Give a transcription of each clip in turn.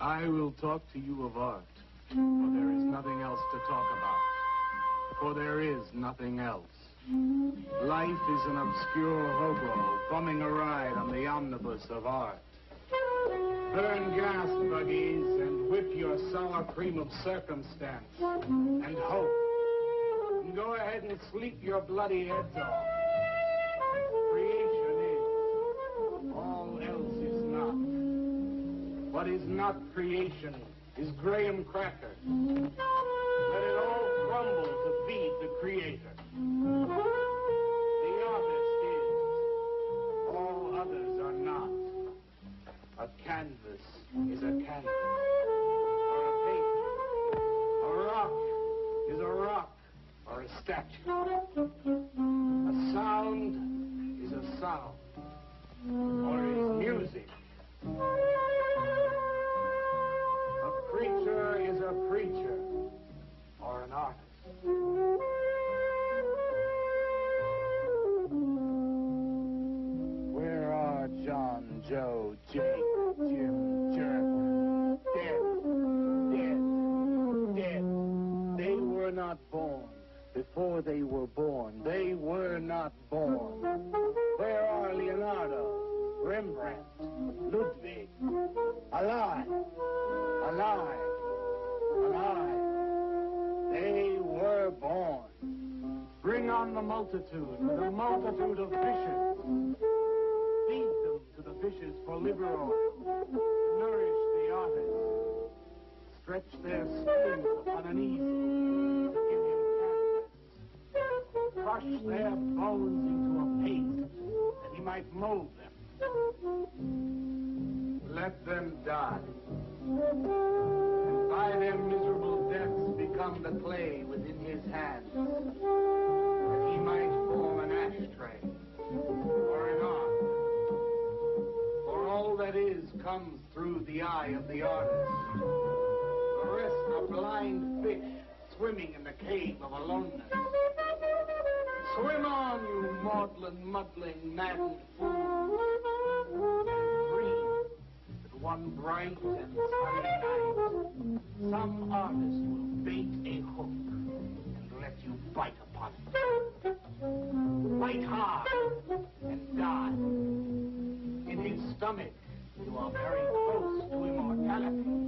I will talk to you of art, for there is nothing else to talk about. For there is nothing else. Life is an obscure hobo bumming a ride on the omnibus of art. Burn gas buggies and whip your sour cream of circumstance and hope. And go ahead and sleep your bloody heads off. Creation is. All else is not. What is not creation is graham cracker. Let it all crumble to feed the creator. The artist is. All others are not. A canvas is a canvas. Or a painting. A rock is a rock or a statue. A sound is a sound. Or is music. A preacher is a preacher or an artist. Where are John, Joe, Jake, Jim, Jerk? Dead. They were not born. Before they were born, they were not born. Where are Leonardo, Rembrandt, Ludwig? Alive. They were born. Bring on the multitude of fishes. Feed them to the fishes for liver oil. Nourish the artist. Stretch their skins upon an easel. Give him canvas. Crush their bones into a paste that he might mold them. Let them die. And by their miserable deaths become the clay within his hands, that he might form an ashtray or an ark. For all that is comes through the eye of the artist. The rest are blind fish swimming in the cave of aloneness. Swim on, you maudlin, muddling, maddened fools. Breathe that one bright and sunny night, some artist will bait a hook and let you bite upon it. Bite hard and die. In his stomach, you are very close to immortality.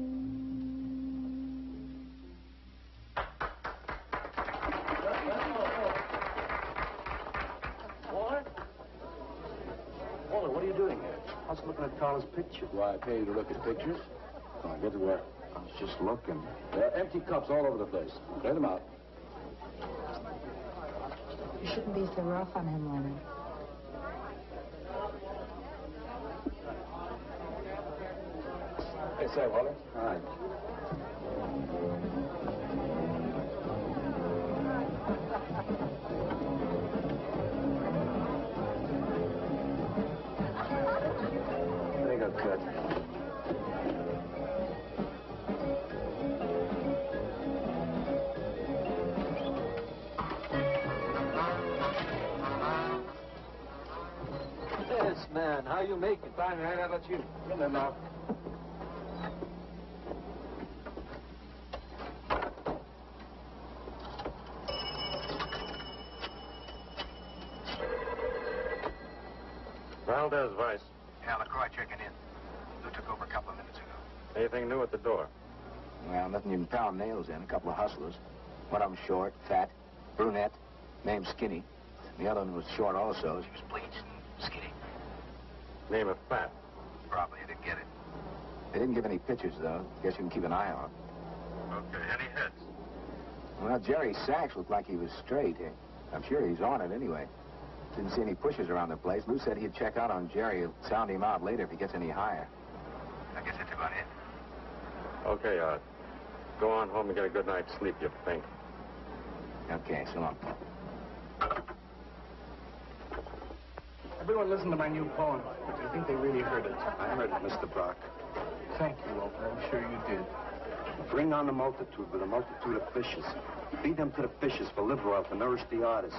Walter, what are you doing here? I was looking at Carla's picture. Do I pay you to look at pictures? Come on, get to work. I was just looking. There are empty cups all over the place. Clear them out. You shouldn't be so rough on him, Leonard. Hey, say, Walter. All right. Make a cut. Yes, man. How you make it? Fine, man. How about you? In there now. Valdez, Vice. Yeah, LaCroix checking in. Lou took over a couple of minutes ago. Anything new at the door? Well, nothing you can pound nails in. A couple of hustlers. One of them short, fat, brunette, named Skinny. The other one was short also. She was bleached and skinny. Name of Fat. Probably you didn't get it. They didn't give any pictures, though. Guess you can keep an eye on them. Okay, any hits? Well, Jerry Sachs looked like he was straight. I'm sure he's on it anyway. Didn't see any pushes around the place. Lou said he'd check out on Jerry. He'll sound him out later if he gets any higher. I guess that's about it. Okay, Art. Go on home and get a good night's sleep, you think. Okay, so long. Everyone listen to my new poem. Do you think they really heard it? I heard it, Mr. Brock. Thank you, Walter. I'm sure you did. Bring on the multitude with a multitude of fishes. Feed them to the fishes for liver oil to nourish the artist.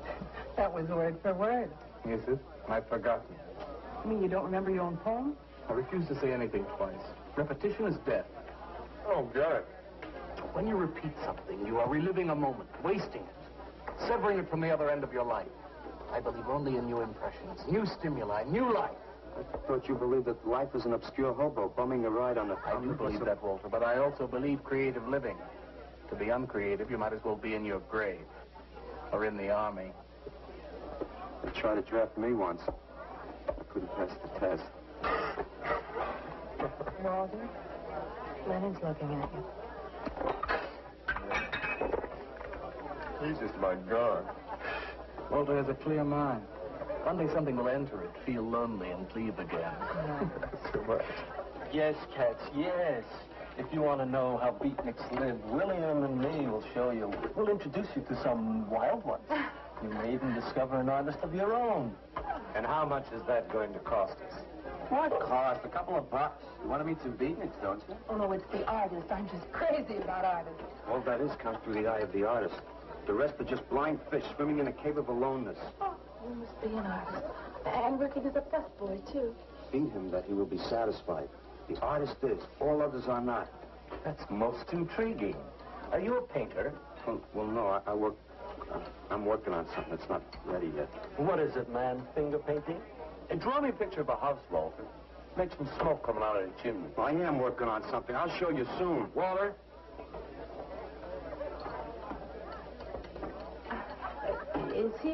That was word for word. Is it? I've forgotten. You mean you don't remember your own poem? I refuse to say anything twice. Repetition is death. Oh, get it. When you repeat something, you are reliving a moment, wasting it, severing it from the other end of your life. I believe only in new impressions, new stimuli, new life. I thought you believed that life is an obscure hobo bumming a ride on the... I do believe that, Walter, but I also believe creative living. To be uncreative, you might as well be in your grave. Or in the army. They tried to draft me once. I couldn't pass the test. Walter, Lennon's looking at you. Jesus, my God. Walter has a clear mind. One day something will enter it, feel lonely, and leave again. So much. Yes, Katz, yes. If you want to know how beatniks live, William and me will show you. We'll introduce you to some wild ones. You may even discover an artist of your own. And how much is that going to cost us? What cost? A couple of bucks. You want to meet some beatniks, don't you? Oh, no, it's the artist. I'm just crazy about artists. All that is comes through the eye of the artist. The rest are just blind fish swimming in a cave of aloneness. Oh, you must be an artist. And working as a busboy, too. In him that he will be satisfied. The artist is. All others are not. That's most intriguing. Are you a painter? Well, no, I'm working on something that's not ready yet. What is it, man? Finger painting? And draw me a picture of a house, Walter. Make some smoke coming out of the chimney. Well, I am working on something. I'll show you soon. Walter? Is he...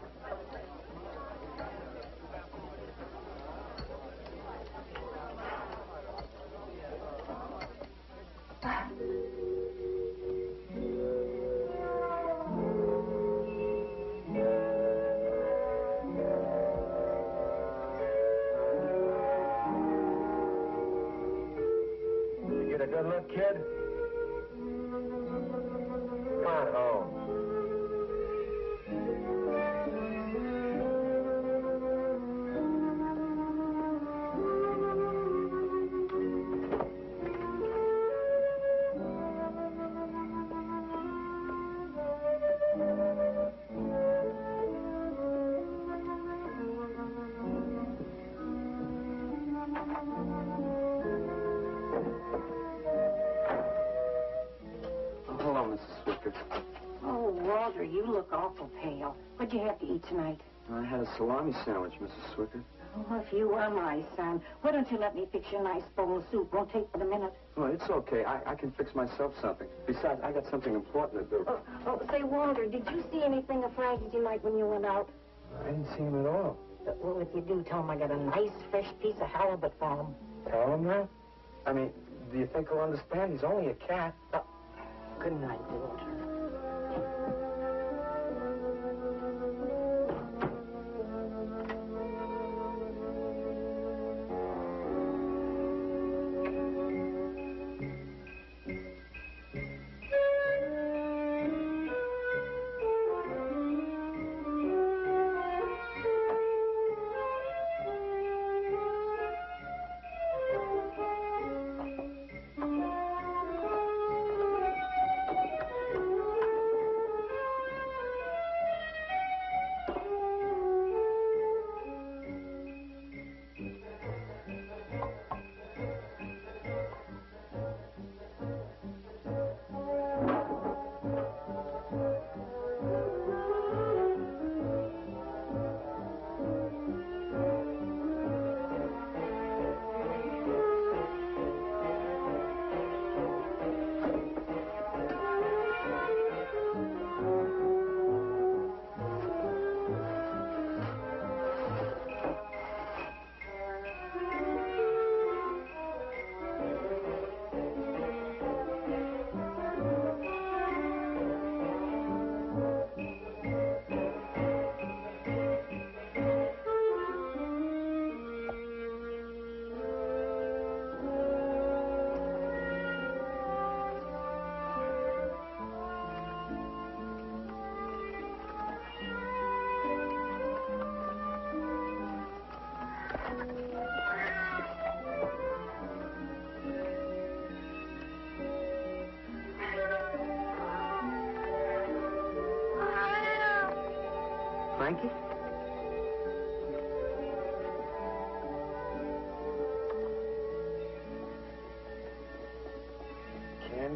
You get a good look, kid? Come on home. Hello, Mrs. Swicker. Oh, Walter, you look awful pale. What'd you have to eat tonight? I had a salami sandwich, Mrs. Swicker. Oh, if you were my son, why don't you let me fix you a nice bowl of soup? Won't take but a minute. Oh, it's okay. I can fix myself something. Besides, I got something important to do. Say, Walter, did you see anything of Frankie tonight when you went out? I didn't see him at all. Well, if you do, tell him I got a nice, fresh piece of halibut for him. Tell him that? I mean, do you think he'll understand? He's only a cat. Good night, Walter.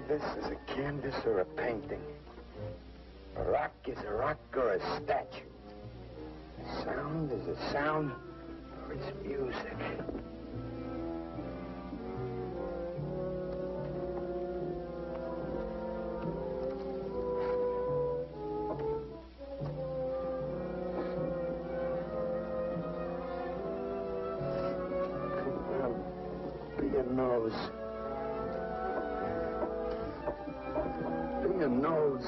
this is a canvas or a painting. A rock is a rock or a statue. A sound is a sound or it's music. Be your nose. Be your nose.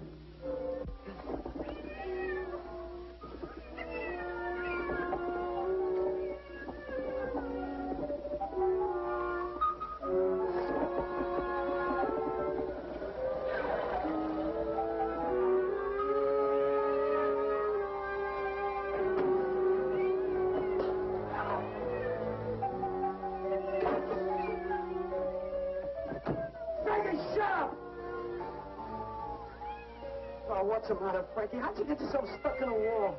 What's the matter, Frankie? How'd you get yourself stuck in a wall?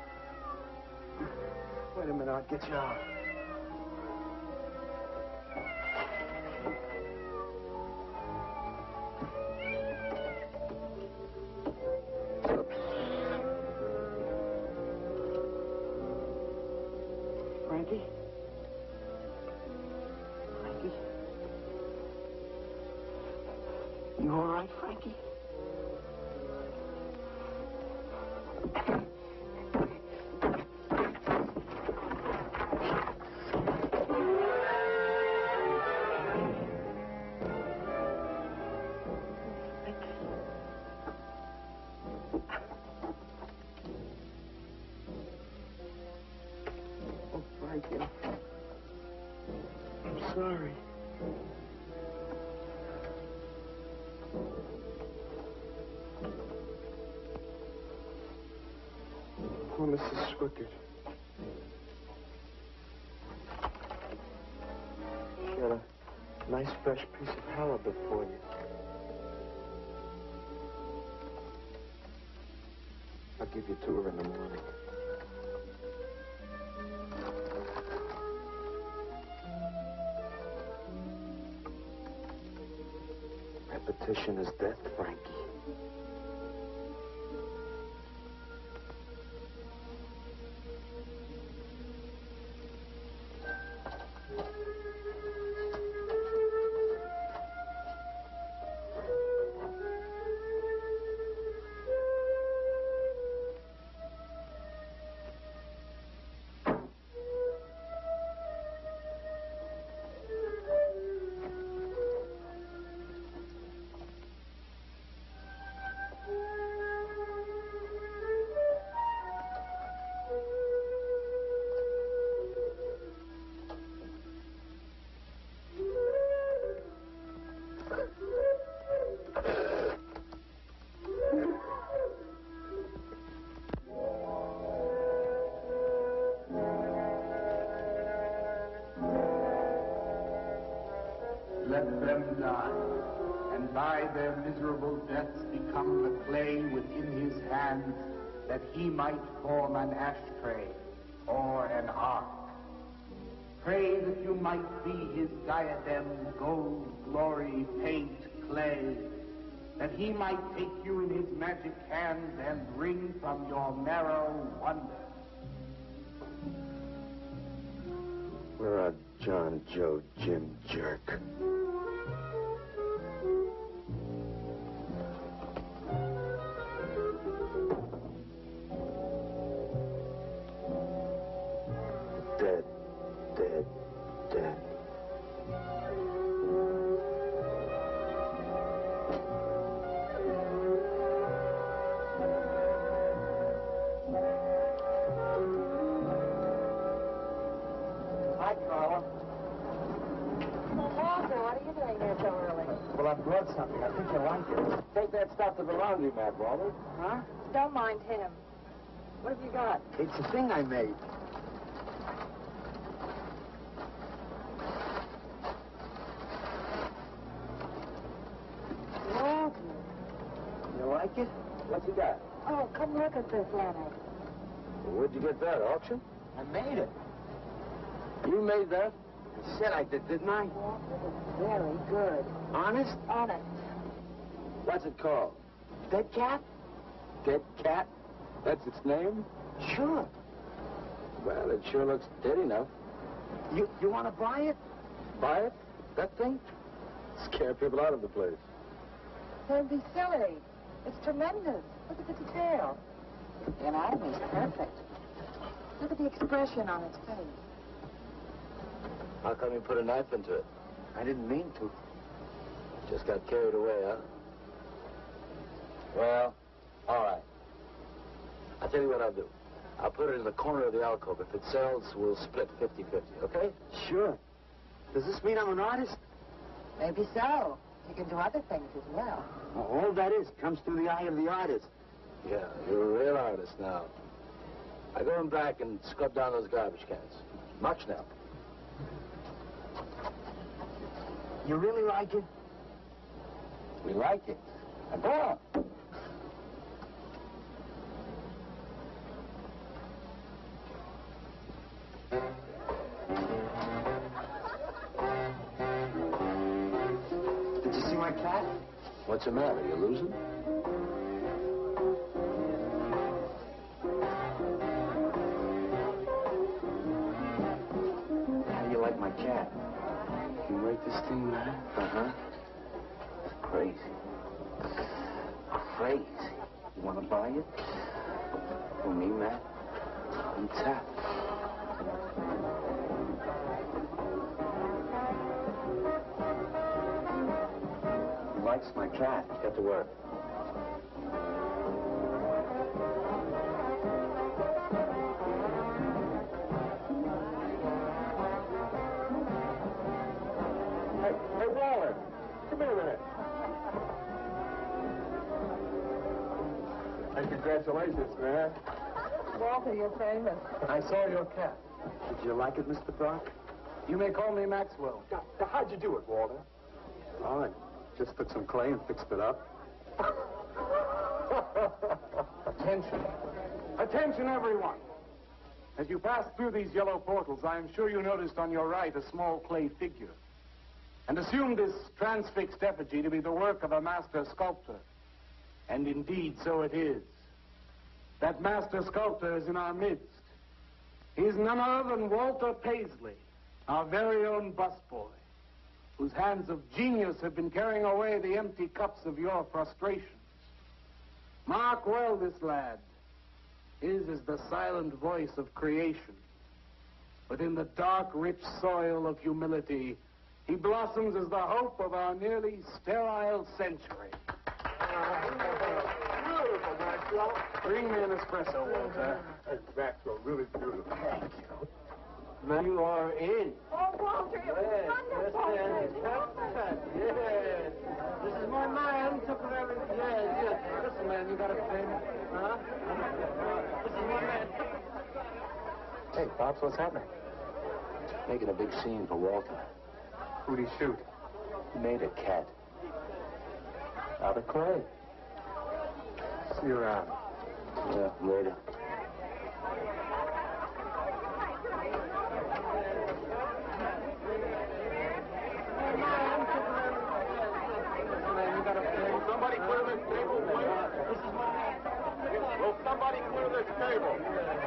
Wait a minute, I'll get you out. Frankie? Frankie? You all right, Frankie? I'm sorry. Poor Mrs. Swickard. She had a nice fresh piece of halibut for you. I'll give you to her in the morning. Repetition is death, Frankie. Let them die, and by their miserable deaths become the clay within his hands, that he might form an ashtray or an ark. Pray that you might be his diadem, gold, glory, paint, clay, that he might take you in his magic hands and wring from your marrow wonder. We're a John, Joe, Jim jerk. Dead, dead, dead. Hi, Carla. Walter, what are you doing here so early? Well, I brought something. I think you'll like it. Take that stuff to the laundromat, Walter. Huh? Don't mind him. What have you got? It's a thing I made. Walter. You like it? What you got? Oh, come look at this, Leonard. Where'd you get that, auction? I made it. You made that? I said I did, didn't I? Walter, it's very good. Honest? Honest. What's it called? Dead cat? Dead cat? That's its name? Sure. Well, it sure looks dead enough. You want to buy it? Buy it? That thing? Scare people out of the place. Don't be silly. It's tremendous. Look at the detail. The anatomy's perfect. Look at the expression on its face. How come you put a knife into it? I didn't mean to. Just got carried away, huh? Well, all right. I'll tell you what I'll do. I'll put it in the corner of the alcove. If it sells, we'll split 50-50, okay? Sure. Does this mean I'm an artist? Maybe so. You can do other things as well. All that is comes through the eye of the artist. Yeah, you're a real artist now. I go in back and scrub down those garbage cans. March now. You really like it? We like it. Now go on. Did you see my cat? What's the matter? You losing? How do you like my cat? You rate this thing, man? Uh-huh. Crazy. Crazy. You want to buy it? For me, Matt? On tap. He likes my cat. Get to work. Hey, Waller, come here a minute. Hey, congratulations, man. Walter, you're famous. I saw your cat. Did you like it, Mr. Brock? You may call me Maxwell. How'd you do it, Walter? Fine. Just took some clay and fixed it up. Attention. Attention, everyone. As you pass through these yellow portals, I am sure you noticed on your right a small clay figure, and assumed this transfixed effigy to be the work of a master sculptor. And indeed, so it is. That master sculptor is in our midst. He is none other than Walter Paisley, our very own busboy, whose hands of genius have been carrying away the empty cups of your frustrations. Mark well this lad. His is the silent voice of creation. Within the dark, rich soil of humility, he blossoms as the hope of our nearly sterile century. Beautiful, Maxwell. Bring me an espresso, Walter. Hey, Maxwell, really beautiful. Thank you. Now you are in. Oh, Walter, it was wonderful. Yes. This is my man. Took of everything. Yes. Listen, man, you got a pen? Huh? This is my man. Hey, Pops, what's happening? Making a big scene for Walter. Who'd he shoot? He made a cat. Out of clay. See you around. Yeah, later. Somebody clear this table, please. This is my man. Will somebody clear this table?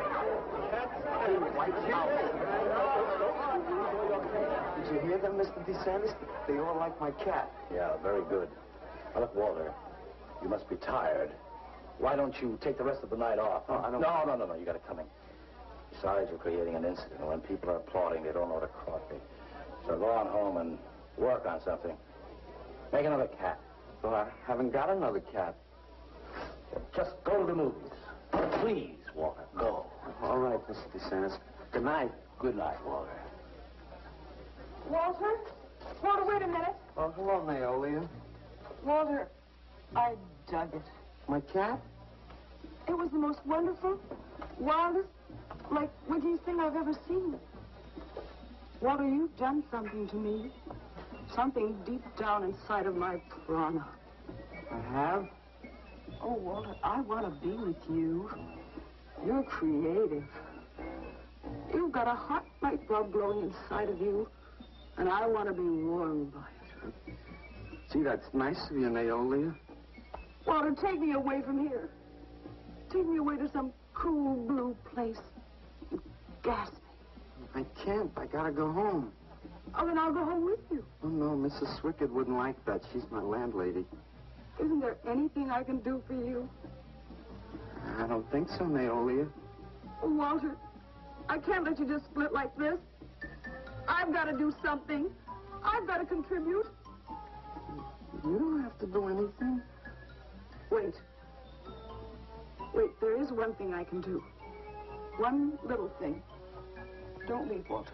Did you hear them, Mr. DeSantis? They all like my cat. Yeah, very good. Now, look, Walter, you must be tired. Why don't you take the rest of the night off? Oh, I don't... No. You got to come in. Besides, you're creating an incident. When people are applauding, they don't know what a crock be. So go on home and work on something. Make another cat. Well, I haven't got another cat. Just go to the movies. Please, Walter, go. All right, Mr. DeSantis. Good night. Good night, Walter. Walter? Walter, wait a minute. Oh, hello, Naolia. Walter, I dug it. My cat? It was the most wonderful, wildest, like wittiest thing I've ever seen. Walter, you've done something to me. Something deep down inside of my prana. I have? Oh, Walter, I want to be with you. You're creative. You've got a hot light bulb glowing inside of you, and I want to be warmed by it. Gee, that's nice of you, Naolia. Walter, take me away from here. Take me away to some cool blue place. Gas me. I can't. I gotta go home. Oh, then I'll go home with you. Oh, no, Mrs. Swickett wouldn't like that. She's my landlady. Isn't there anything I can do for you? I don't think so, Naolia. Oh, Walter, I can't let you just split like this. I've got to do something. I've got to contribute. You don't have to do anything. Wait. Wait, there is one thing I can do. One little thing. Don't leave, Walter.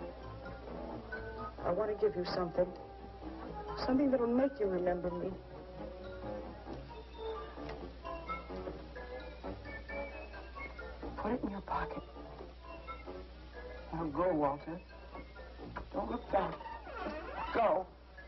I want to give you something. Something that'll make you remember me. Put it in your pocket. Now go, Walter. Don't look back. Go.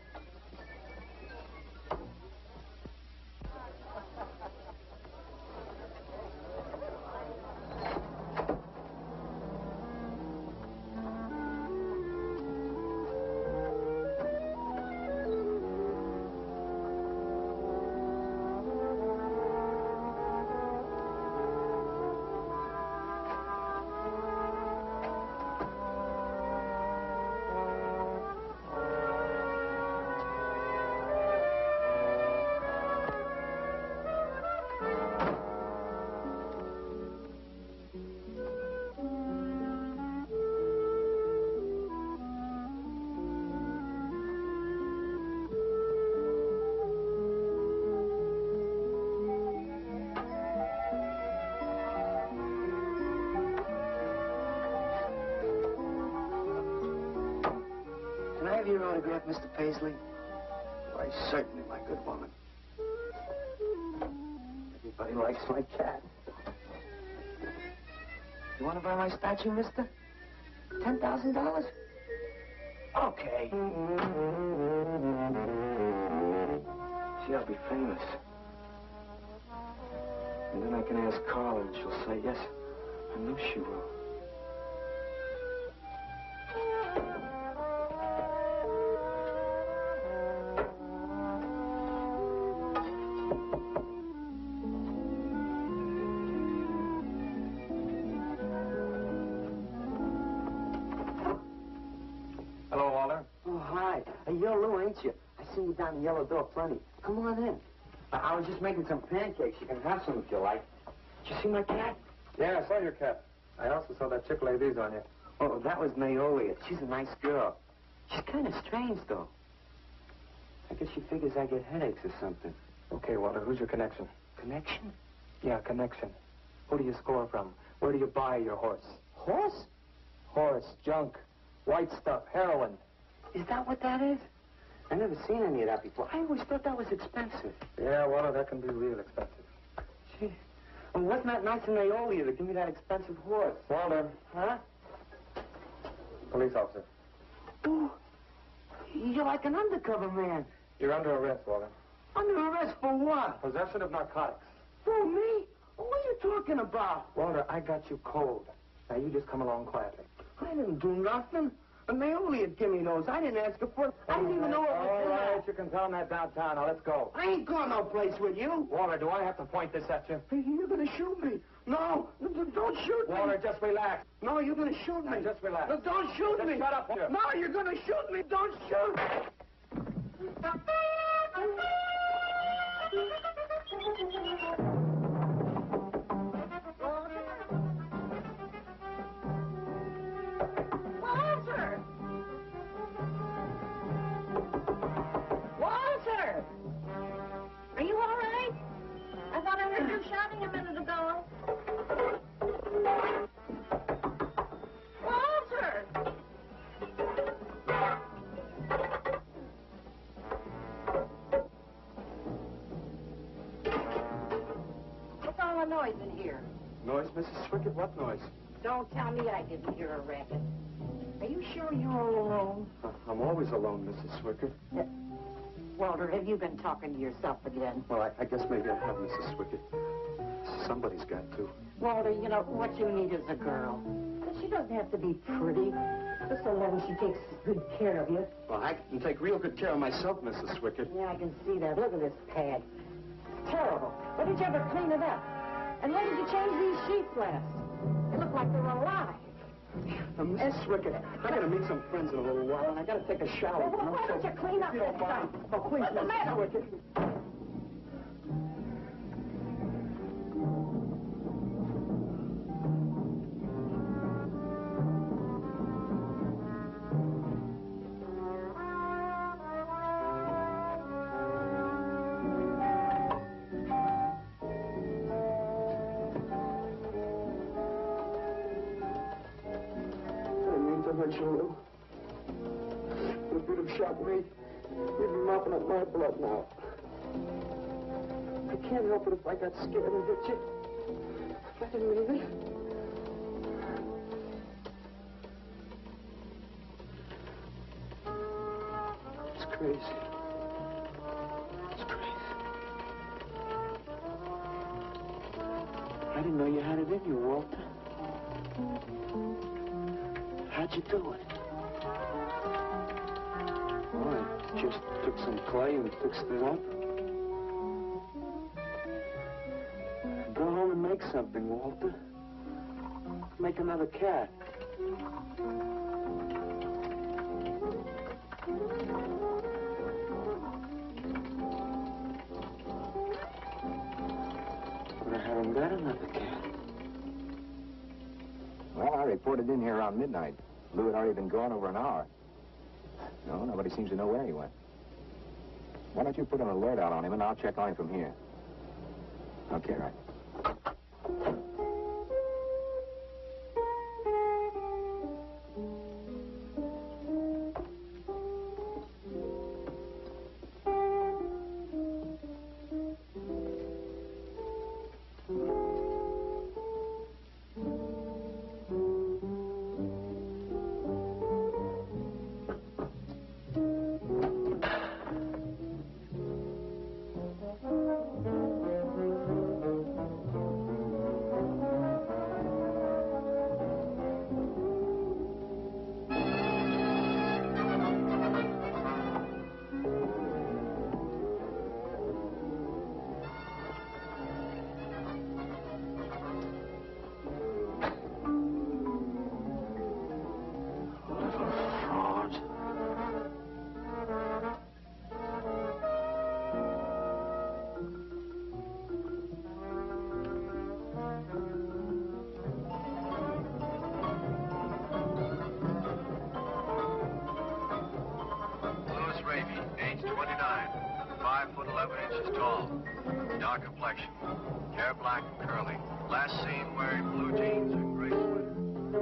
Can I have your autograph, Mr. Paisley? Why, certainly, my good woman. Everybody likes my cat. You want to buy my statue, mister? $10,000? Okay. See, I'll be famous. And then I can ask Carla, and she'll say yes. I know she will. Hello, Walter. Oh, hi. You're Lou, ain't you? I seen you down the yellow door plenty. Come on in. I was just making some pancakes. You can have some if you like. Did you see my cat? Yeah, I saw your cat. I also saw that chick lay these on you. Oh, that was Naolia. She's a nice girl. She's kind of strange, though. I guess she figures I get headaches or something. Okay, Walter, who's your connection? Connection? Yeah, connection. Who do you score from? Where do you buy your horse? Horse? Horse, junk, white stuff, heroin. Is that what that is? I've never seen any of that before. I always thought that was expensive. Yeah, Walter, that can be real expensive. Gee. Well, wasn't that nice of Naolia to give me that expensive horse? Walter. Huh? Police officer. Ooh, you're like an undercover man. You're under arrest, Walter. Under arrest for what? Possession of narcotics. For me? What are you talking about? Walter, I got you cold. Now, you just come along quietly. I didn't do nothing. Naolia gave me those. I didn't ask her for it. I didn't even know it was All there. right, you can tell them that downtown. Now, let's go. I ain't going no place with you. Walter, do I have to point this at you? Hey, you're gonna shoot me. No, don't shoot me. Walter, just relax. No, you're gonna shoot me. Now, just relax. No, don't shoot Just me. shut up, Walter. No, you're gonna shoot me. Don't shoot. Walter! Walter! Are you all right? I thought I heard you shouting a minute ago. Walter! What's all the noise in here? Noise, Mrs. Swickett? What noise? Don't tell me I didn't hear a racket. Are you sure you're all alone? I'm always alone, Mrs. Swickett. Walter, have you been talking to yourself again? Well, I guess maybe I have, Mrs. Swickett. Somebody's got to. Walter, you know, what you need is a girl. But she doesn't have to be pretty. Just so long as she takes good care of you. Well, I can take real good care of myself, Mrs. Swickett. Yeah, I can see that. Look at this pad. Terrible. When did you ever clean it up? And when did you change these sheets last? They look like they were alive. Miss Rickett, I gotta meet some friends in a little while, and I gotta take a shower. Well, why don't you clean up If you don't this mind. stuff? Oh, please, What's the Miss matter? Rickett. Hurt you, Lou. If you'd have shot me, you'd be mopping up my blood now. I can't help it if I got scared and hit you. I didn't mean it. It's crazy. It's crazy. I didn't know you had it in you, Walter. How'd you do it? Oh, I just took some clay and fixed it up. Go home and make something, Walter. Make another cat. But I haven't got another cat. Well, I reported in here around midnight. Lou had already been gone over an hour. No, nobody seems to know where he went. Why don't you put an alert out on him, and I'll check on him from here. Okay, right. Dark complexion, hair black and curly. Last seen wearing blue jeans and gray sweater.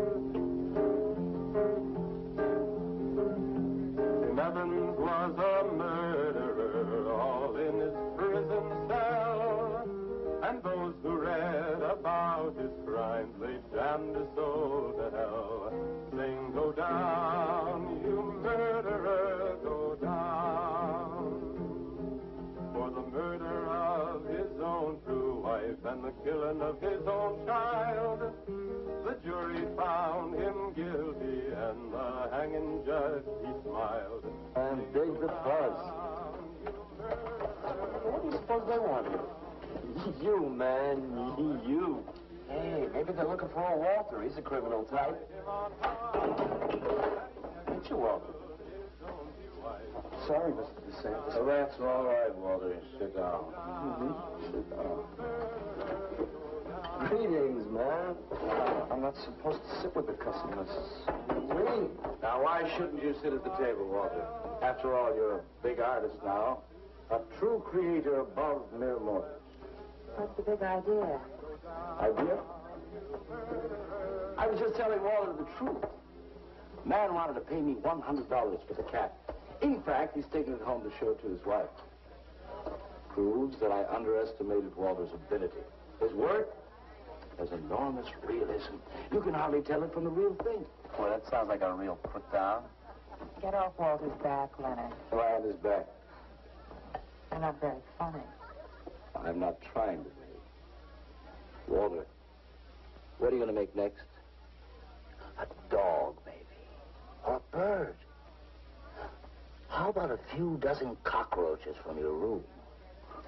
11 was a murderer, all in his prison cell. And those who read about his crimes, they damned his soul to hell. Saying, go down, you murderer, go down. For the murder of his own true wife and the killing of his own child, the jury found him guilty and the hanging judge, he smiled. And dig the fuzz. What do you suppose they want here? You, man, you. Hey, maybe they're looking for old Walter. He's a criminal type. Ain't you, Walter? Sorry, Mr. DeSantis. Oh, that's all right, Walter. Sit down. Sit down. Greetings, man. I'm not supposed to sit with the customers. Leave. Now, why shouldn't you sit at the table, Walter? After all, you're a big artist now. A true creator above mere mortals. What's the big idea? Idea? I was just telling Walter the truth. Man wanted to pay me $100 for the cat. In fact, he's taking it home to show it to his wife. Proves that I underestimated Walter's ability. His work has enormous realism. You can hardly tell it from the real thing. Well, that sounds like a real put down. Get off Walter's back, Leonard. Lie on his back. You're not very funny. I'm not trying to be. Walter, what are you going to make next? A dog, maybe. Or a bird. How about a few dozen cockroaches from your room?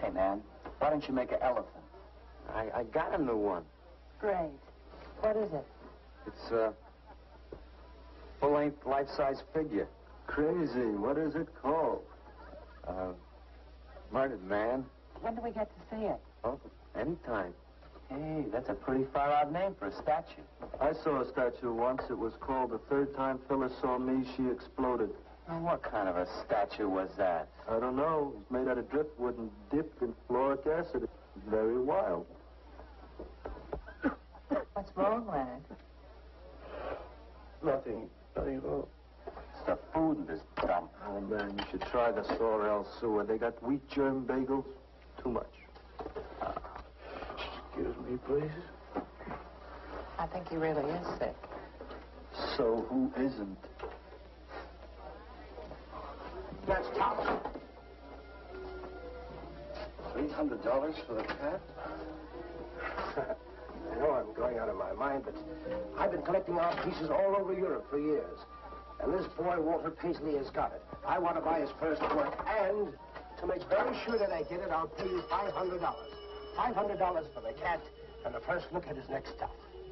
Hey, man, why don't you make an elephant? I got a new one. Great. What is it? It's a full-length, life-size figure. Crazy. What is it called? Murdered Man. When do we get to see it? Oh, anytime. Hey, that's a pretty far-out name for a statue. I saw a statue once. It was called The Third Time Phyllis Saw Me, She Exploded. Now, what kind of a statue was that? I don't know. It's made out of driftwood and dipped in fluoric acid. It's very wild. What's wrong, Leonard? Nothing at all. It's the food in this dump. Oh, man, you should try the Sorrel sewer. They got wheat germ bagels. Too much. Excuse me, please. I think he really is sick. So who isn't? That's tops. $300 for the cat? I know I'm going out of my mind, but I've been collecting art pieces all over Europe for years. And this boy, Walter Paisley, has got it. I want to buy his first work, and to make very sure that I get it, I'll pay you $500. $500 for the cat and the first look at his next stuff.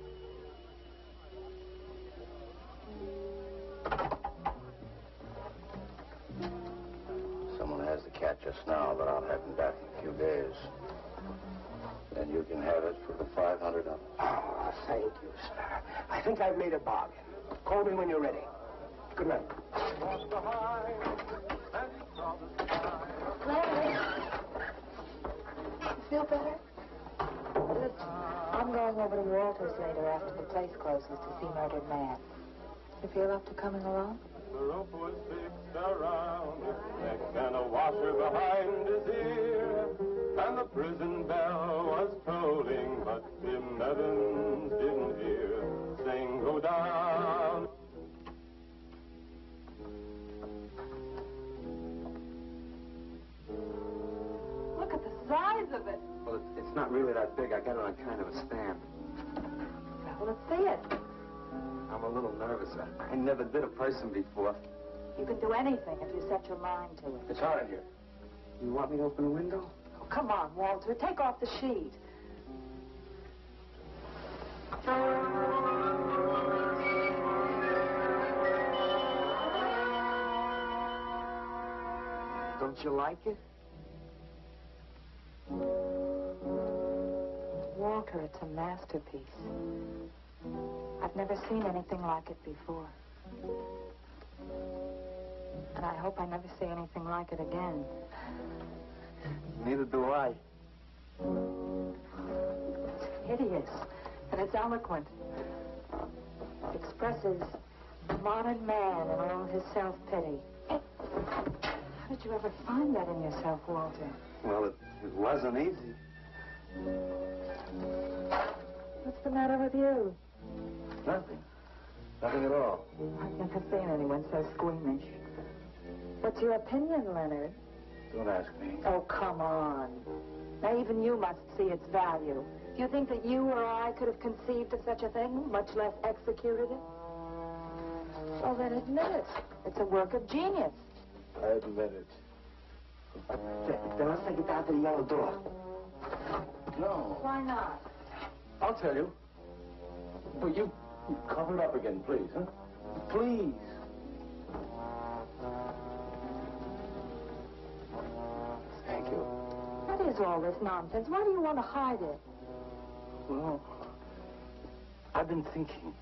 Someone has the cat just now, but I'll have him back in a few days. Then you can have it for the $500. Oh, thank you, sir. I think I've made a bargain. Call me when you're ready. Good night. Larry! You feel better? Listen, I'm going over to Walter's later after the place closes to see Murdered Man. You feel up to coming along? The rope was fixed around his neck and a washer behind his ear. And the prison bell was tolling, but Tim Evans didn't hear. Sing, go down. Look at the size of it. Well, it's not really that big. I got it on kind of a stand. Well, let's see it. I'm a little nervous. I never did a person before. You can do anything if you set your mind to it. It's hot in here. You want me to open a window? Oh, come on, Walter. Take off the sheet. Don't you like it? Walter, it's a masterpiece. I've never seen anything like it before. And I hope I never see anything like it again. Neither do I. It's hideous, and it's eloquent. It expresses modern man and all his self-pity. How did you ever find that in yourself, Walter? Well, it wasn't easy. What's the matter with you? Nothing. Nothing at all. I've never seen anyone so squeamish. What's your opinion, Leonard? Don't ask me. Oh, come on. Now, even you must see its value. Do you think that you or I could have conceived of such a thing, much less executed it? Well, then admit it. It's a work of genius. I admit it. Then let's take it down to the yellow door. No. Why not? I'll tell you. Well, you cover it up again, please, huh? Please. Thank you. What is all this nonsense? Why do you want to hide it? Well, I've been thinking.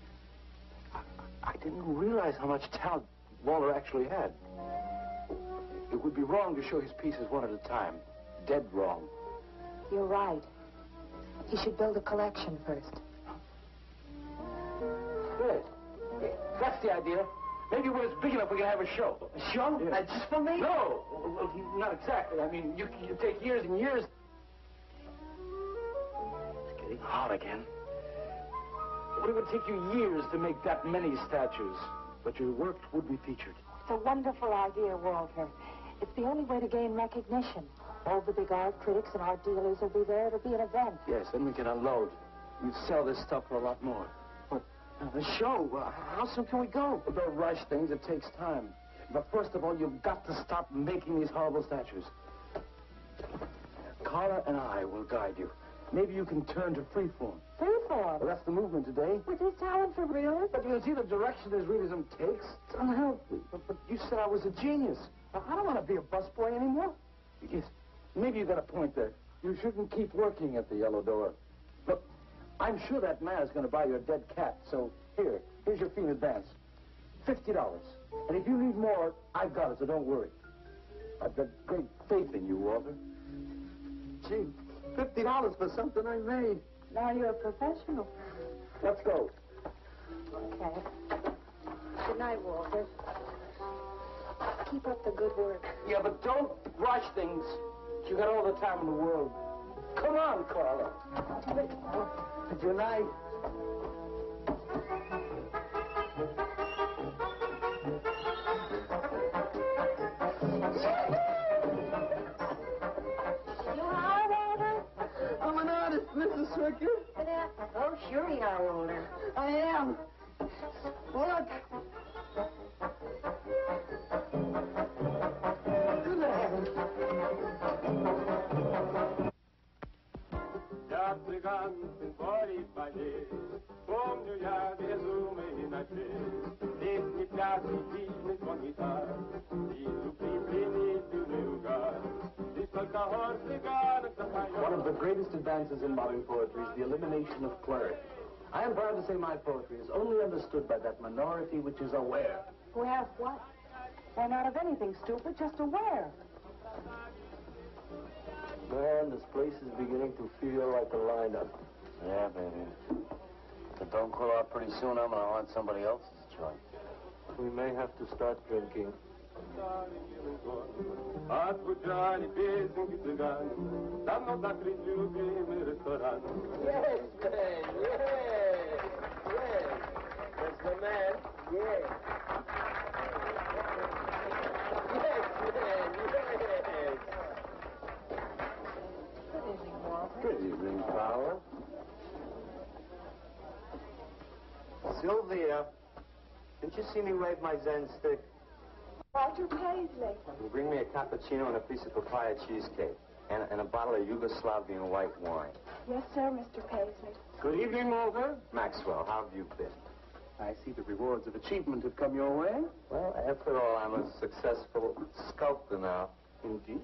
I didn't realize how much talent Walter actually had. It would be wrong to show his pieces one at a time. Dead wrong. You're right. He should build a collection first. Good. That's the idea. Maybe when it's big enough, we can have a show. A show? Yeah. Just for me? No, well, not exactly. I mean, you take years and years. It's getting hot again. Well, it would take you years to make that many statues, but your work would be featured. It's a wonderful idea, Walter. It's the only way to gain recognition. All the big art critics and art dealers will be there. It'll be an event. Yes, then we can unload. You'd sell this stuff for a lot more. But the show, how soon can we go? Well, don't rush things. It takes time. But first of all, you've got to stop making these horrible statues. Carla and I will guide you. Maybe you can turn to freeform. Freeform? Well, that's the movement today. With his talent for realism? But you see the direction his realism takes? It's unhealthy. But you said I was a genius. I don't want to be a busboy anymore. Yes, maybe you got a point there. You shouldn't keep working at the Yellow Door. Look, I'm sure that man is going to buy your dead cat. So here's your fee in advance. $50. And if you need more, I've got it, so don't worry. I've got great faith in you, Walter. Gee, $50 for something I made. Now you're a professional. Let's go. Okay. Good night, Walter. Keep up the good work. Yeah, but don't rush things. You got all the time in the world. Come on, Carla. Good night. I'm an artist, Mrs. Swicker. Oh, sure you are, Walter. I am. Look. Good heavens. Я цыганский поле полей, помню я безумный ночей, песни, пляски, дивный звон гитар, и укреплений дивный угар, и только хор цыганок запоет. One of the greatest advances in modern poetry is the elimination of clarity. I am proud to say my poetry is only understood by that minority which is aware. Who has what? Why, not of anything stupid, just aware. Man, this place is beginning to feel like a lineup. Yeah, baby. If it don't clear out pretty soon, I'm gonna haunt somebody else's joint. We may have to start drinking. Отзвучали песенки цыган, давно закрыт любимый ресторан. Yes, man, yes, yes. That's the man, yes. Yes, man, yes. Good evening, Walter. Good evening, Carla. Sylvia, didn't you see me wave my Zen stick? Walter Paisley. Bring me a cappuccino and a piece of papaya cheesecake. And a bottle of Yugoslavian white wine. Yes, sir, Mr. Paisley. Good evening, Walter. Maxwell, how have you been? I see the rewards of achievement have come your way. Well, after all, I'm a successful sculptor now. Indeed.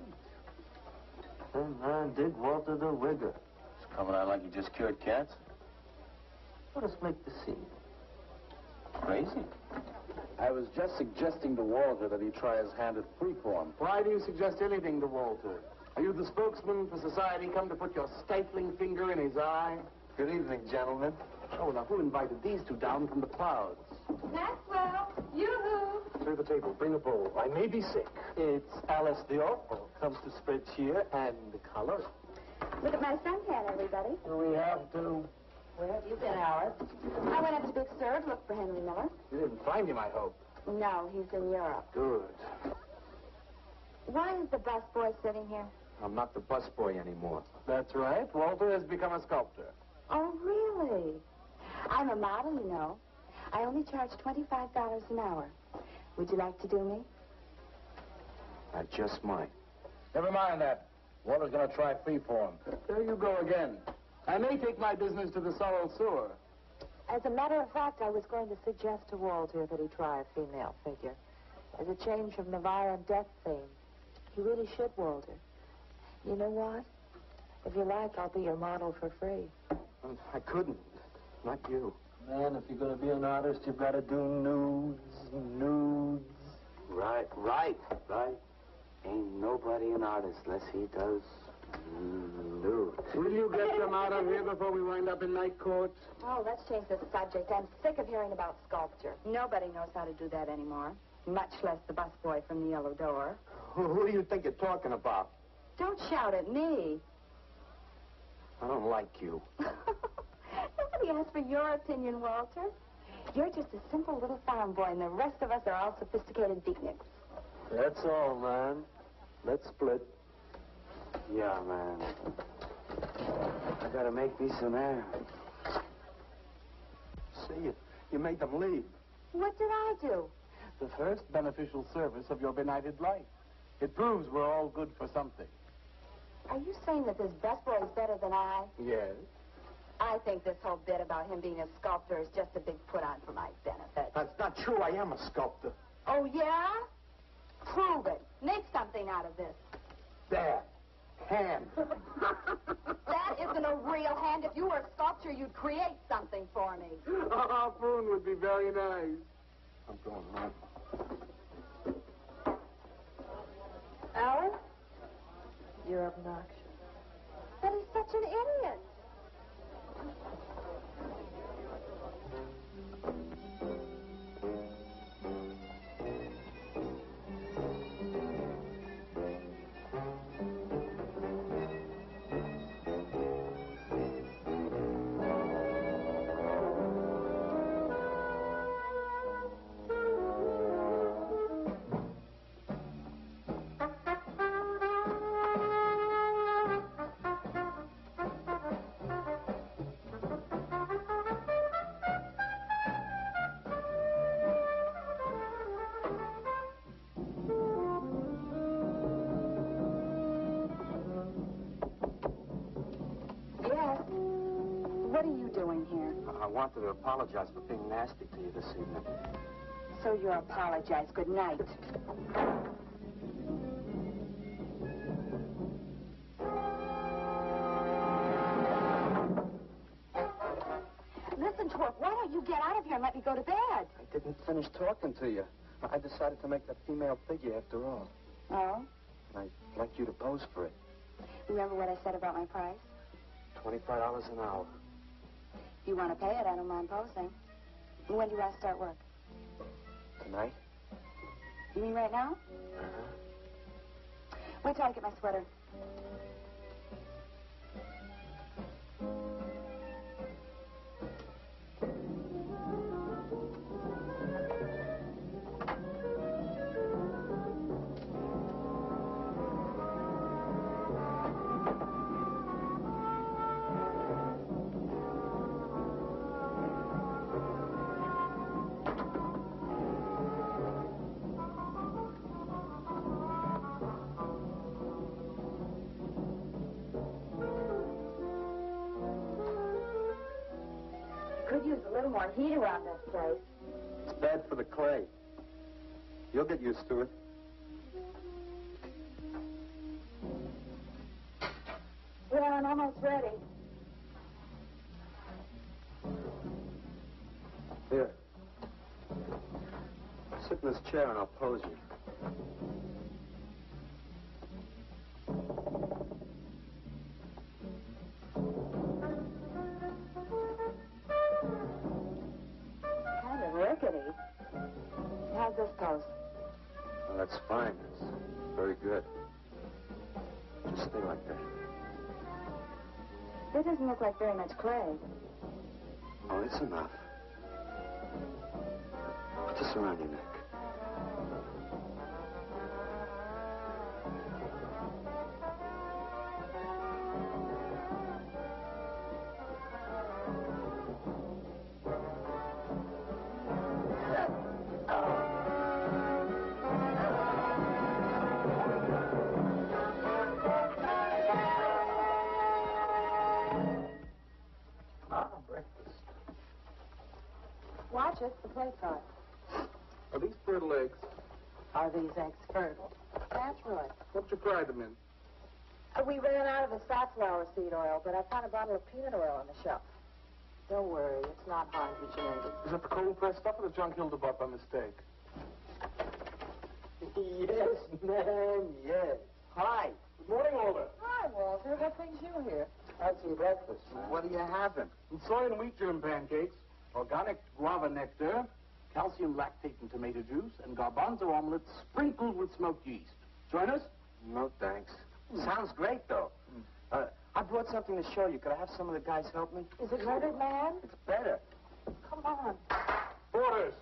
Man, dig Walter the Wigger. It's coming out like you just cured cats. Let us make the scene. Crazy. I was just suggesting to Walter that he try his hand at freeform. Why do you suggest anything to Walter? Are you the spokesman for society come to put your stifling finger in his eye? Good evening, gentlemen. Oh, now who invited these two down from the clouds? Maxwell, yoo-hoo. Clear the table. Bring a bowl. I may be sick. It's Alice the Opal. Comes to spread cheer and color. Look at my suntan, everybody. We have to. Where have you been, Alice? I went up to Big Sur to look for Henry Miller. You didn't find him, I hope. No, he's in Europe. Good. Why is the busboy sitting here? I'm not the busboy anymore. That's right. Walter has become a sculptor. Oh, really? I'm a model, you know. I only charge $25 an hour. Would you like to do me? I just might. Never mind that. Walter's going to try freeform. There you go again. I may take my business to the Sorrel Sewer. As a matter of fact, I was going to suggest to Walter that he try a female figure. As a change from the violent death theme. He really should, Walter. You know what? If you like, I'll be your model for free. I couldn't. Not you. Man, if you're going to be an artist, you've got to do nudes. Right. Ain't nobody an artist unless he does nudes. Will you get them out of here before we wind up in night court? Oh, let's change the subject. I'm sick of hearing about sculpture. Nobody knows how to do that anymore. Much less the busboy from the Yellow Door. Who do you think you're talking about? Don't shout at me. I don't like you. Nobody asked for your opinion, Walter. You're just a simple little farm boy, and the rest of us are all sophisticated beatniks. That's all, man. Let's split. Yeah, man. I gotta make me some air. See, you made them leave. What did I do? The first beneficial service of your benighted life. It proves we're all good for something. Are you saying that this busboy is better than I? Yes. I think this whole bit about him being a sculptor is just a big put-on for my benefit. That's not true. I am a sculptor. Oh, yeah? Prove it. Make something out of this. There. Hand. That isn't a real hand. If you were a sculptor, you'd create something for me. A harpoon would be very nice. I'm going home. Alan? You're obnoxious. But he's such an idiot. What are you doing here? I wanted to apologize for being nasty to you this evening. So you apologize. Good night. Listen, Twerp, why don't you get out of here and let me go to bed? I didn't finish talking to you. I decided to make that female figure after all. Oh? I'd like you to pose for it. Remember what I said about my price? $25 an hour. If you want to pay it, I don't mind posing. When do you want to start work? Tonight? You mean right now? Uh-huh. Wait till I get my sweater. Could use a little more heat around this place. It's bad for the clay. You'll get used to it. Well, I'm almost ready. Here. Sit in this chair and I'll pose you. Kind of rickety. How's this pose? Well, that's fine. It's very good. Just stay like that. That doesn't look like very much clay. Oh, it's enough. Put this around your neck. Watch it, the plate's hot. Are these fertile eggs? Are these eggs fertile? Naturally. What you fried them in? We ran out of the safflower seed oil, but I found a bottle of peanut oil on the shelf. Don't worry, it's not hydrogenated. Is that the cold pressed stuff or the junk Hilda bought by mistake? Yes, ma'am, yes. Hi. Good morning, Alder. Hi, Walter. What brings you here? Had some breakfast, man. What are you having? Some soy and wheat germ pancakes, organic guava nectar, calcium lactate and tomato juice, and garbanzo omelets sprinkled with smoked yeast. Join us? No, thanks. Sounds great, though. I brought something to show you. Could I have some of the guys help me? Is it murdered man? It's better. Come on. Orders.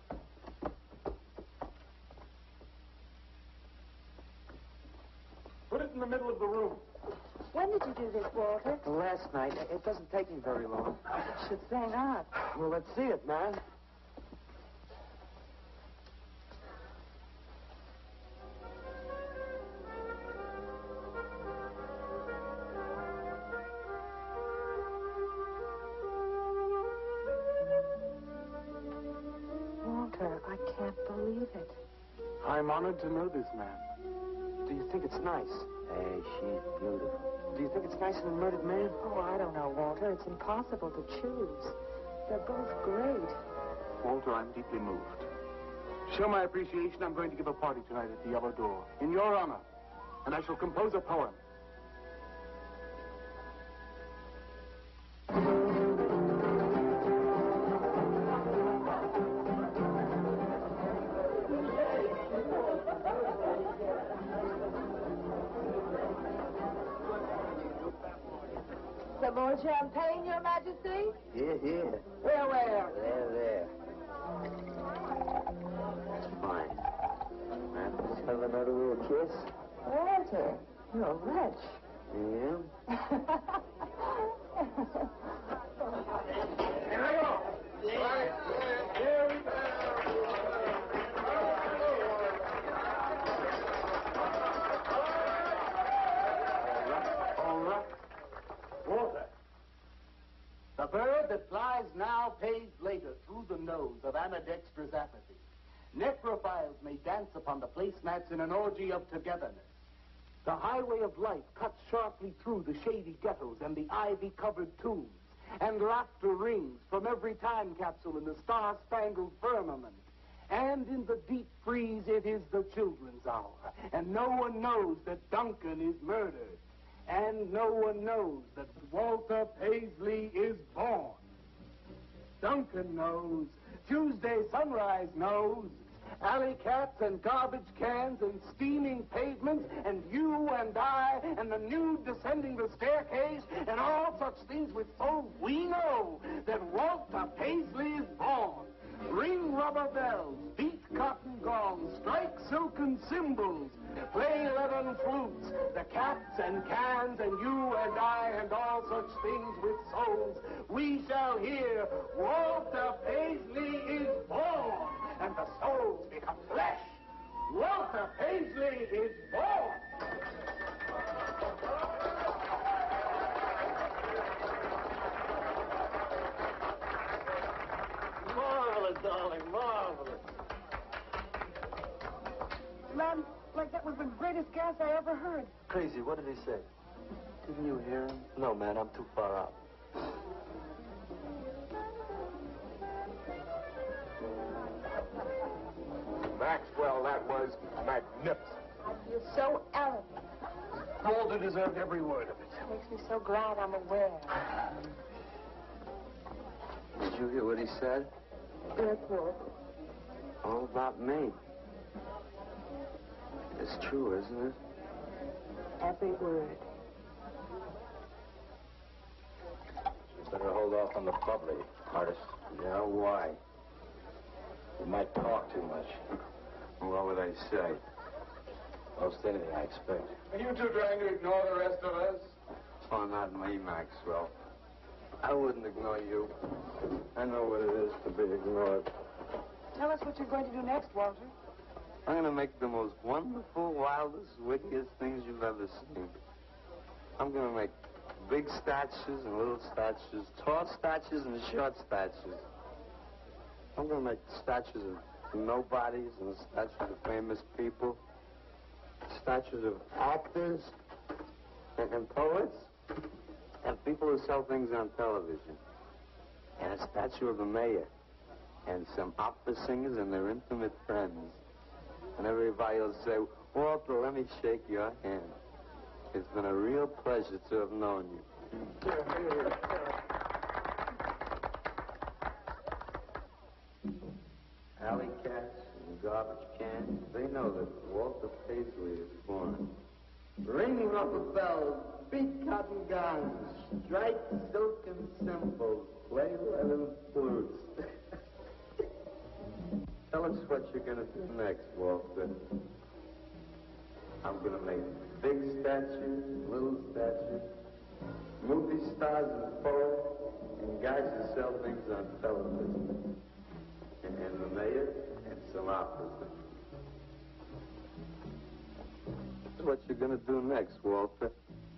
Put it in the middle of the room. When did you do this, Walter? Last night. It doesn't take me very long. It should say not. Well, let's see it, man. I'm honored to know this man. Do you think it's nice? Hey, she's beautiful. Do you think it's nicer than Murdered Man? Oh, I don't know, Walter. It's impossible to choose. They're both great. Walter, I'm deeply moved. To show my appreciation, I'm going to give a party tonight at the Yellow Door, in your honor. And I shall compose a poem. Some more champagne, Your Majesty? Here. Where? There. Fine. Let's have another little kiss. Walter, you're a wretch. Yeah? Here I go. Here we go. All right. Walter. The bird that flies now pays later through the nose of ambidextrous apathy. Necrophiles may dance upon the placemats in an orgy of togetherness. The highway of life cuts sharply through the shady ghettos and the ivy-covered tombs, and laughter rings from every time capsule in the star-spangled firmament. And in the deep freeze, it is the children's hour, and no one knows that Duncan is murdered. And no one knows that Walter Paisley is born. Duncan knows. Tuesday Sunrise knows. Alley cats and garbage cans and steaming pavements and you and I and the nude descending the staircase and all such things with so we know that Walter Paisley is born. Ring rubber bells, beat cotton gongs, strike silken cymbals, play leathern flutes, the cats and cans and you and I and all such things with souls. We shall hear Walter Paisley is born, and the souls become flesh. Walter Paisley is born. Marvelous, darling, marvelous. Man, like that was the greatest gas I ever heard. Crazy, what did he say? Didn't you hear him? No, man, I'm too far out. Maxwell, that was magnificent. I feel so elegant. Walter deserved every word of it. It makes me so glad I'm aware. Did you hear what he said? Yes, Walter. All about me. It's true, isn't it? Every word. You better hold off on the bubbly, artist. Yeah, why? You might talk too much. What would I say? Most anything, I expect. Are you two trying to ignore the rest of us? Oh, not me, Maxwell. I wouldn't ignore you. I know what it is to be ignored. Tell us what you're going to do next, Walter. I'm going to make the most wonderful, wildest, wickedest things you've ever seen. I'm going to make big statues and little statues, tall statues and short statues. I'm going to make statues of nobodies and statues of famous people, statues of actors and poets and people who sell things on television, and a statue of the mayor and some opera singers and their intimate friends. And everybody will say, Walter, let me shake your hand. It's been a real pleasure to have known you. Alley cats and garbage cans, they know that Walter Paisley is born. Ring rubber bells, beat cotton gongs, strike silken cymbals, play leathern flutes. Tell us what you're going to do next, Walter. I'm going to make big statues, little statues, movie stars and poets, and guys who sell things on television. And the mayor and some operas. That's what you're going to do next, Walter.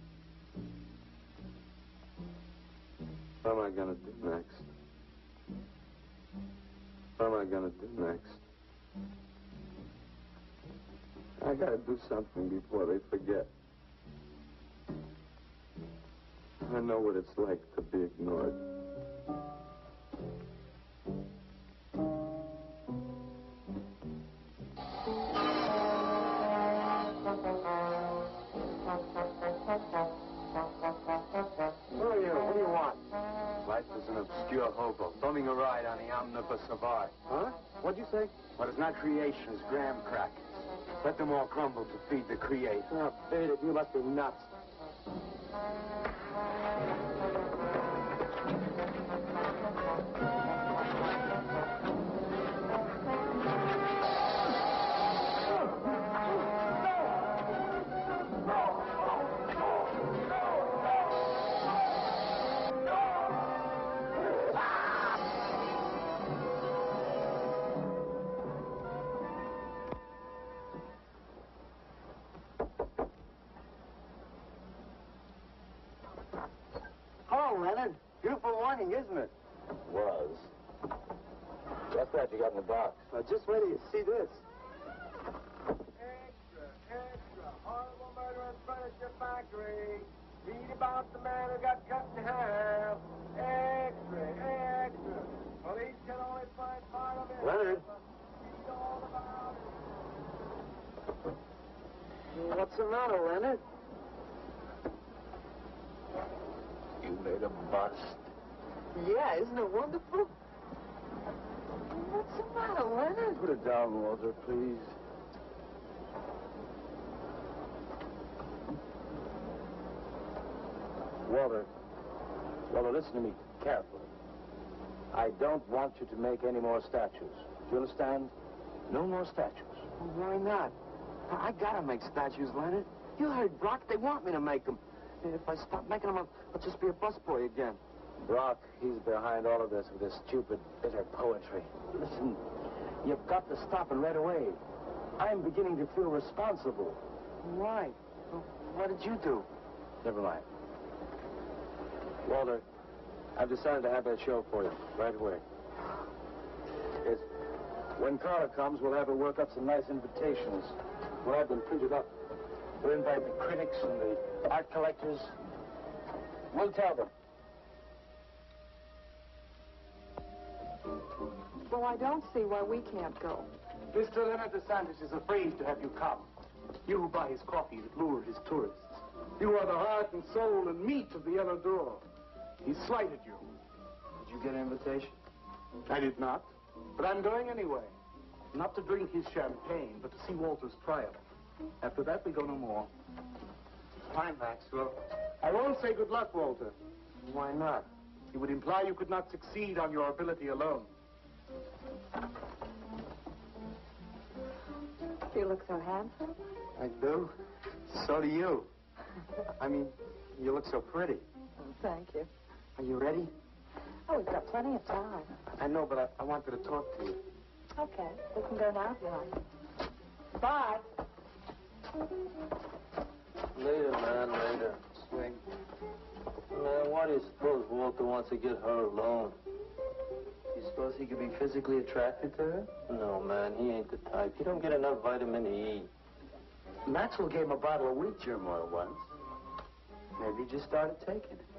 What am I going to do next? What am I going to do next? I gotta do something before they forget. I know what it's like to be ignored. Who are you? What do you want? Life is an obscure hobo, bumming a ride on the omnibus Savard. Huh? What'd you say? What is not creation is graham crackers. Let them all crumble to feed the creator. Now, feed it. You must be nuts. Hello, Leonard. Beautiful morning, isn't it? Was. What's that you got in the box? Just wait till you see this. Extra, extra, horrible murder in furniture factory. Read about the man who got cut in half. Extra, extra. Police can only find part of it. Leonard. Read all about it. What's the matter, Leonard? You made a bust. Yeah, isn't it wonderful? What's the matter, Leonard? Put it down, Walter, please. Walter, listen to me carefully. I don't want you to make any more statues. Do you understand? No more statues. Why not? I gotta make statues, Leonard. You heard Brock. They want me to make them. If I stop making them, I'll just be a busboy again. Brock, he's behind all of this with his stupid, bitter poetry. Listen, you've got to stop it right away. I'm beginning to feel responsible. Why? What did you do? Never mind. Walter, I've decided to have that show for you right away. It's, when Carla comes, we'll have her work up some nice invitations. We'll have them printed up. We'll invite the critics and the art collectors. We'll tell them. Well, I don't see why we can't go. Mr. Leonard DeSantis is afraid to have you come. You who buy his coffee that lure his tourists. You are the heart and soul and meat of the Yellow Door. He slighted you. Did you get an invitation? I did not, but I'm going anyway. Not to drink his champagne, but to see Walter's triumph. After that, we go no more. Fine, Maxwell. I won't say good luck, Walter. Why not? It would imply you could not succeed on your ability alone. You look so handsome. I do. So do you. I mean, you look so pretty. Thank you. Are you ready? Oh, we've got plenty of time. I know, but I wanted to talk to you. Okay, we can go now if you like. Bye. Later, man, later. Swing. Man, why do you suppose Walter wants to get her alone? You suppose he could be physically attracted to her? No, man, he ain't the type. He don't get enough vitamin E. Maxwell gave him a bottle of wheat germ oil once. Maybe he just started taking it.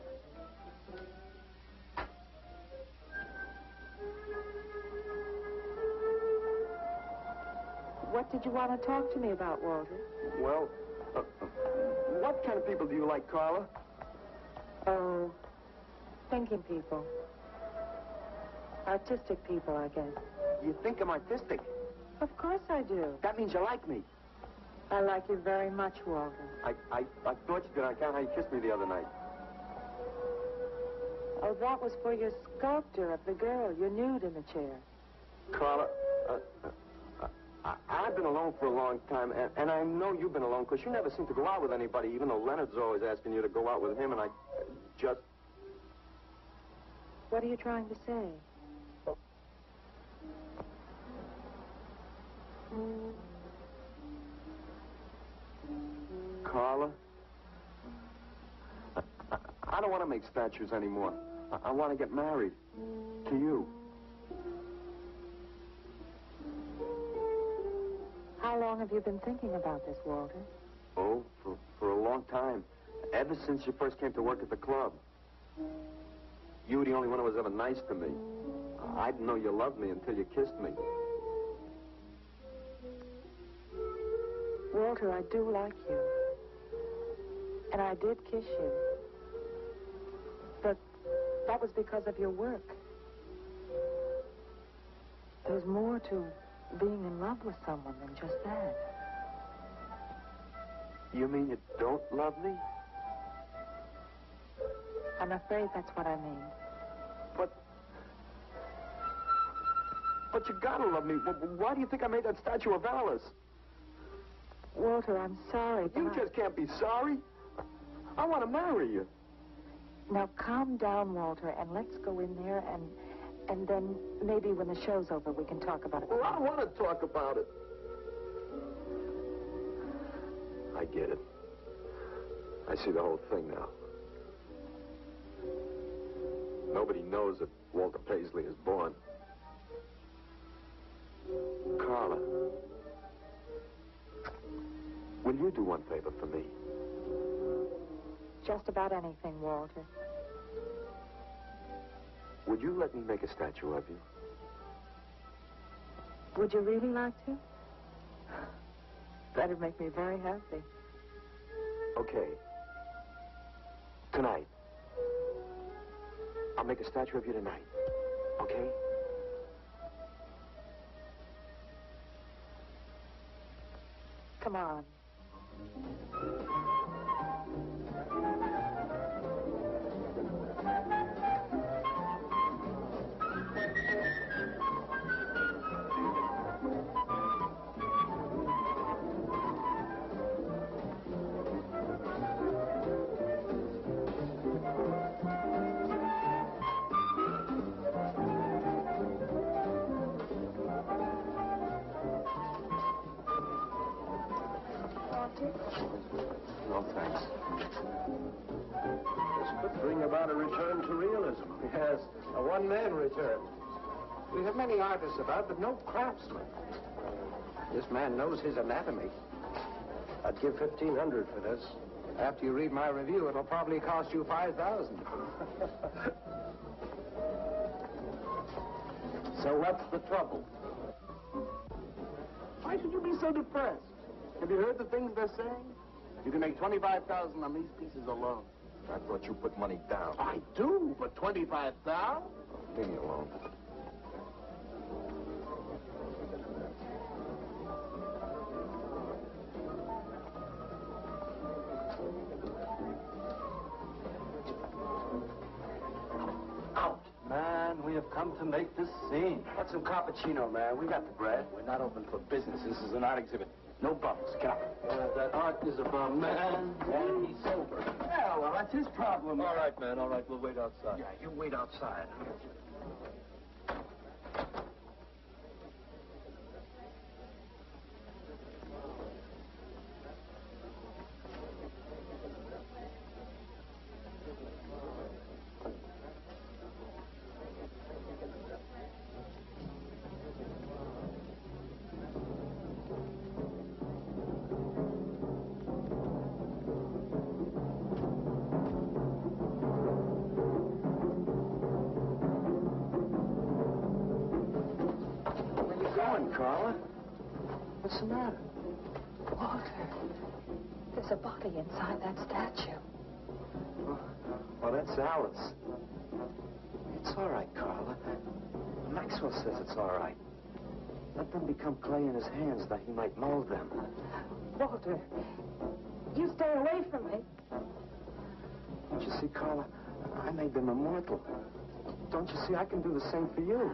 What did you want to talk to me about, Walter? Well, what kind of people do you like, Carla? Oh, thinking people. Artistic people, I guess. You think I'm artistic? Of course I do. That means you like me. I like you very much, Walter. I thought you did on account how you kissed me the other night. Oh, that was for your sculpture of the girl, your nude in the chair. Carla, I've been alone for a long time, and I know you've been alone, because you never seem to go out with anybody, even though Leonard's always asking you to go out with him, and I just... What are you trying to say? Carla, I don't want to make statues anymore. I want to get married. To you. How long have you been thinking about this, Walter? Oh, for a long time. Ever since you first came to work at the club. You were the only one who was ever nice to me. I didn't know you loved me until you kissed me. Walter, I do like you. And I did kiss you. But that was because of your work. There's more to being in love with someone than just that. You mean you don't love me? I'm afraid that's what I mean. But you gotta love me. Why do you think I made that statue of Alice? Walter, I'm sorry, but You just can't be sorry. I want to marry you. Now, calm down, Walter, and let's go in there, and then maybe when the show's over, we can talk about it. Well, I don't want to talk about it. I get it. I see the whole thing now. Nobody knows that Walter Paisley is born. Carla, will you do one favor for me? Just about anything, Walter. Would you let me make a statue of you? Would you really like to? That'd make me very happy. Okay. Tonight. I'll make a statue of you tonight. Okay? Come on. No, thanks. This could bring about a return to realism. Yes, a one-man return. We have many artists about, but no craftsmen. This man knows his anatomy. I'd give $1,500 for this. After you read my review, it'll probably cost you $5,000. So what's the trouble? Why should you be so depressed? Have you heard the things they're saying? You can make $25,000 on these pieces alone. I thought you put money down. I do, but $25,000? Leave me alone. Out. Man, we have come to make this scene. What's some cappuccino, man? We got the bread. We're not open for business. This is an art exhibit. No bubbles. Get out. That art is about man, and he's sober. Yeah, well, that's his problem. All right, man, all right. We'll wait outside. Yeah, you wait outside. Carla? What's the matter? Walter, there's a body inside that statue. Well, that's Alice. It's all right, Carla. Maxwell says it's all right. Let them become clay in his hands that he might mold them. Walter, you stay away from me. Don't you see, Carla? I made them immortal. Don't you see? I can do the same for you.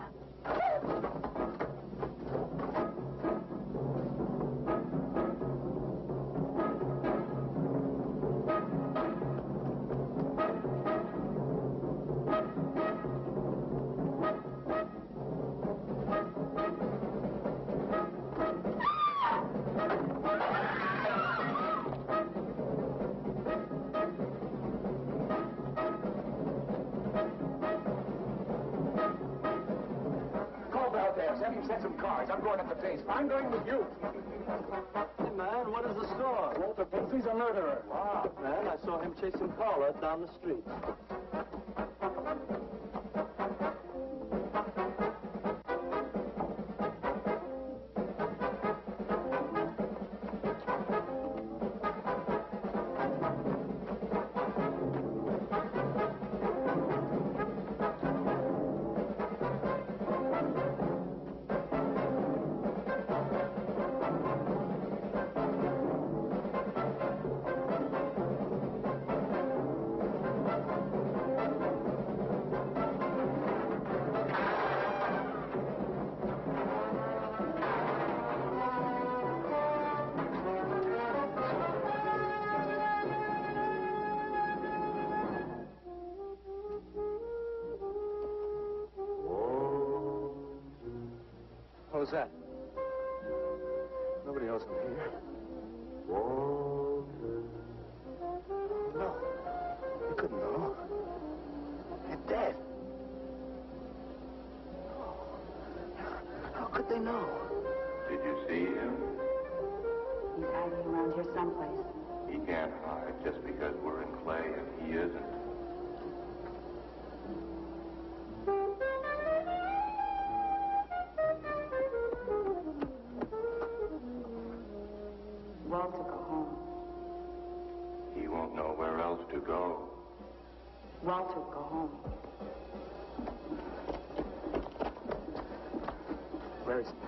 Have him set some cars. I'm going up the pace. I'm going with you. he's a murderer. Wow, man, I saw him chasing Paula down the street. Who's that? Nobody else in here. No, you couldn't know. They're dead. How could they know? Did you see him? He's hiding around here someplace. He can't hide just because we're in Clay and he isn't. Walter, go home. He won't know where else to go. Walter, go home. Where is he?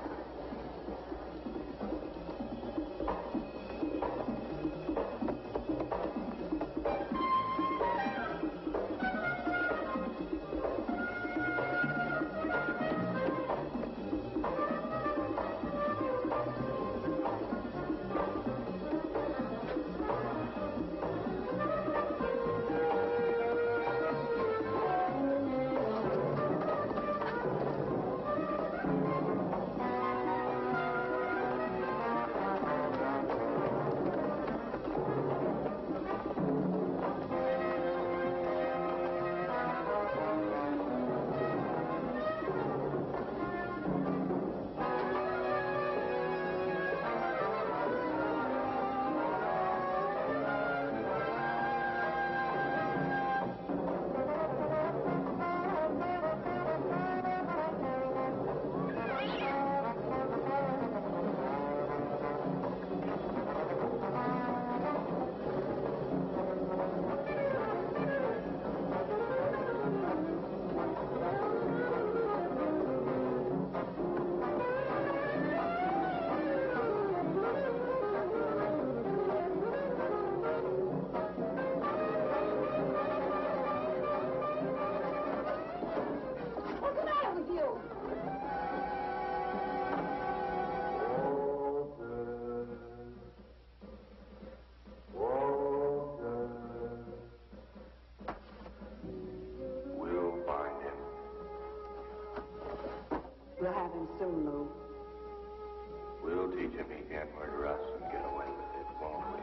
We'll have him soon, Lou. We'll teach him he can't murder us and get away with it, won't we?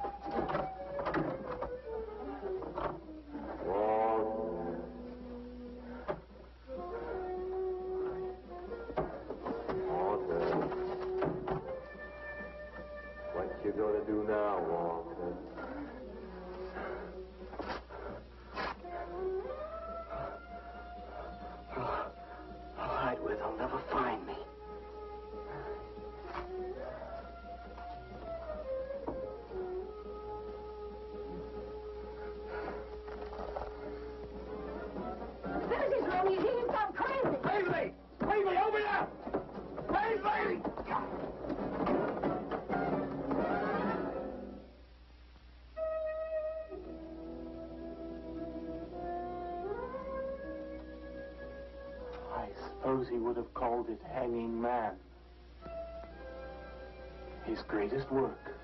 Walter. What you gonna do now, Walter? I'll hide where they'll never find me. Susie's room, you hear him sound crazy. Paisley! Paisley, open up! Paisley! I suppose he would have called it Hanging Man. His greatest work.